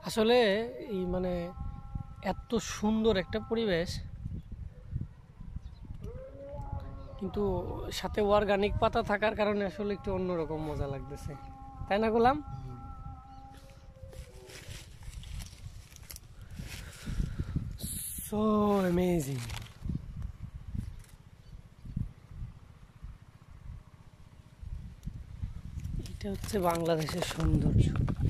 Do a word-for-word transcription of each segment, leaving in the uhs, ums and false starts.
আসলে এই মানে এত সুন্দর একটা পরিবেশ, কিন্তু সাথে অর্গানিক পাতা থাকার কারণে আসলে একটু অন্যরকম মজা লাগতেছে, তাই না গোলাম? So amazing. এটা হচ্ছে বাংলাদেশের সৌন্দর্য।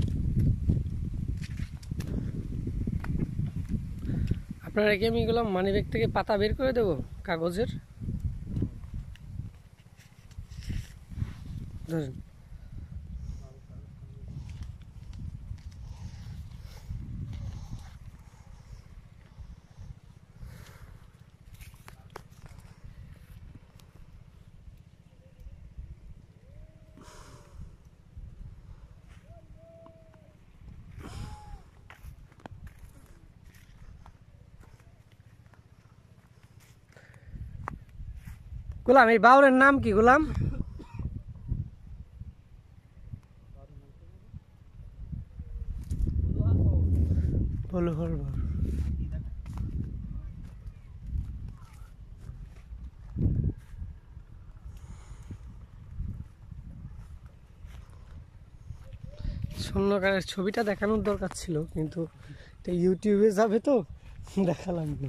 আপনারা কি আমি গেলাম মানিব্যাগ থেকে পাতা বের করে দেবো কাগজের? ধরেন। গোলাম, এই বাউরের নাম কি গোলাম? বলো হল স্বর্ণকারের ছবিটা দেখানোর দরকার ছিল, কিন্তু ইউটিউবে যাবে তো দেখালাম না।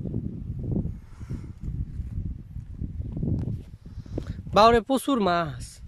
বাউরে প্রচুর মাছ।